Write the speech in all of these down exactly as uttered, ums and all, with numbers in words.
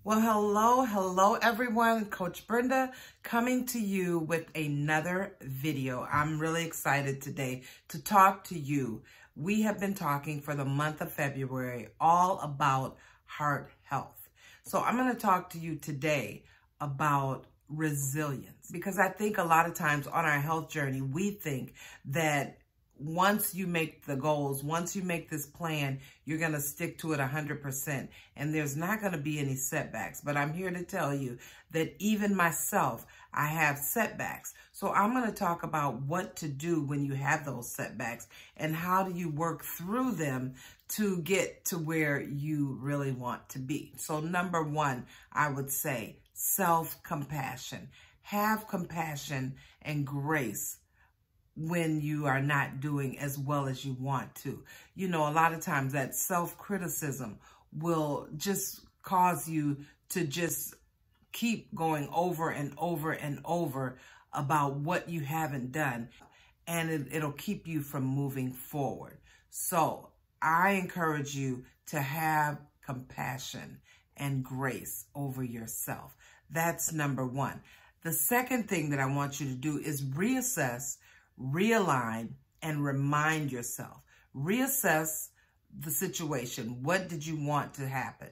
Well, hello, hello everyone. Coach Brenda coming to you with another video. I'm really excited today to talk to you. We have been talking for the month of February all about heart health. So I'm going to talk to you today about resilience, because I think a lot of times on our health journey, we think that once you make the goals, once you make this plan, you're going to stick to it one hundred percent, and there's not going to be any setbacks. But I'm here to tell you that even myself, I have setbacks. So I'm going to talk about what to do when you have those setbacks and how do you work through them to get to where you really want to be. So number one, I would say self-compassion. Have compassion and grace when you are not doing as well as you want to. You know, a lot of times that self-criticism will just cause you to just keep going over and over and over about what you haven't done, and it, it'll keep you from moving forward. So I encourage you to have compassion and grace over yourself. That's number one. The second thing that I want you to do is reassess, realign, and remind yourself. Reassess the situation. What did you want to happen?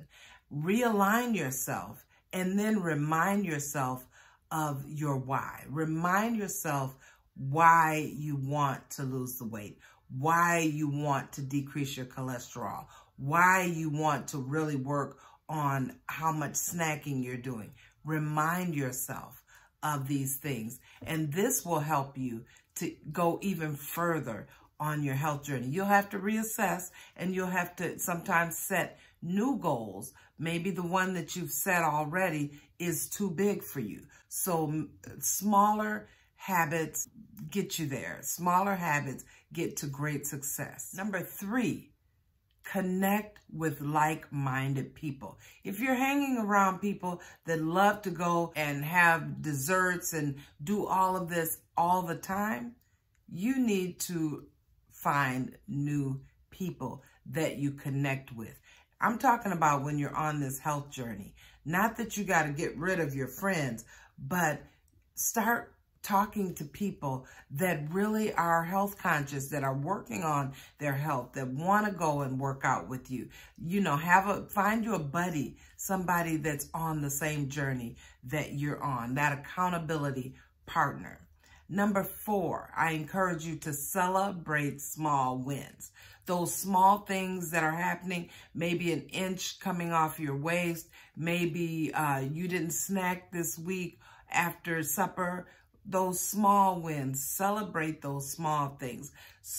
Realign yourself, and then remind yourself of your why. Remind yourself why you want to lose the weight, why you want to decrease your cholesterol, why you want to really work on how much snacking you're doing. Remind yourself of these things, and this will help you to go even further on your health journey. You'll have to reassess, and you'll have to sometimes set new goals. Maybe the one that you've set already is too big for you. So smaller habits get you there. Smaller habits get to great success. Number three, connect with like-minded people. If you're hanging around people that love to go and have desserts and do all of this all the time, you need to find new people that you connect with. I'm talking about when you're on this health journey. Not that you got to get rid of your friends, but start talking to people that really are health conscious, that are working on their health, that want to go and work out with you. You know, have a, find you a buddy, somebody that's on the same journey that you're on, that accountability partner. Number four, I encourage you to celebrate small wins. Those small things that are happening, maybe an inch coming off your waist, maybe uh, you didn't snack this week after supper. Those small wins, celebrate those small things.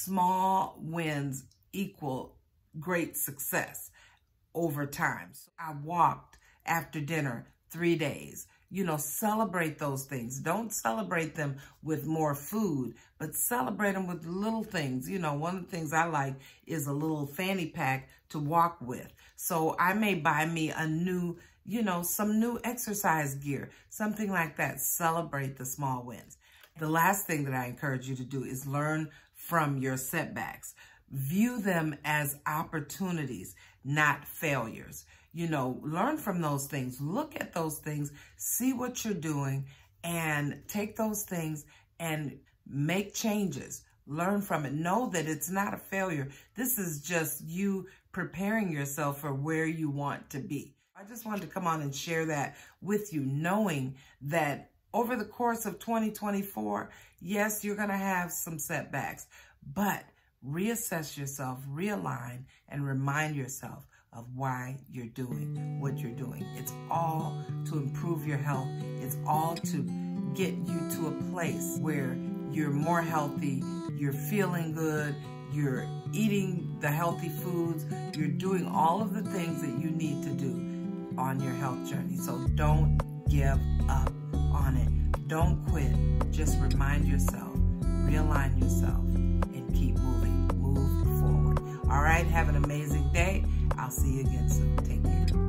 Small wins equal great success over time. So I walked after dinner three days. You know, celebrate those things. Don't celebrate them with more food, but celebrate them with little things. You know, one of the things I like is a little fanny pack to walk with. So I may buy me a new, you know, some new exercise gear, something like that. Celebrate the small wins. The last thing that I encourage you to do is learn from your setbacks. View them as opportunities, not failures. You know, learn from those things. Look at those things, see what you're doing, and take those things and make changes. Learn from it. Know that it's not a failure. This is just you preparing yourself for where you want to be. I just wanted to come on and share that with you, knowing that over the course of twenty twenty-four, yes, you're going to have some setbacks, but reassess yourself, realign, and remind yourself of why you're doing what you're doing. It's all to improve your health. It's all to get you to a place where you're more healthy, you're feeling good, you're eating the healthy foods, you're doing all of the things that you need to do on your health journey. So don't give up on it. Don't quit. Just remind yourself, realign yourself, and keep moving. Move forward. All right, have an amazing day. I'll see you again soon. Take care.